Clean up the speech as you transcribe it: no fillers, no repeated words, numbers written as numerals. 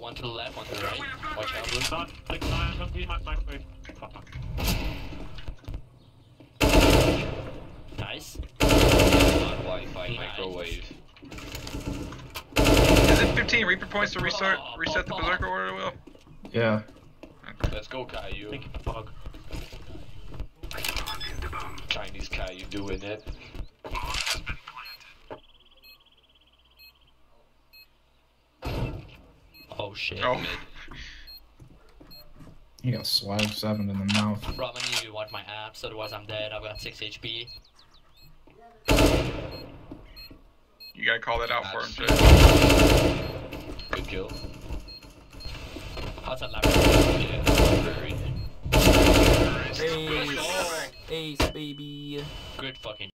One to the left, one to the right. Watch out, blue. Not like nine. Don't use my microwave. Nice. On Wi-Fi microwave. Is it 15 Reaper points to reset the Berserker order, Will? Yeah. Let's go, Caillou. Thank you, bug. Chinese Caillou doing it. Oh shit. Oh. Mid. You got swag 7 in the mouth. Bro, I need you watch my abs, otherwise I'm dead. I've got 6 HP. You gotta call that out for him, Jay. Good kill. Outside library. Yeah, very. Ace, baby. Good fucking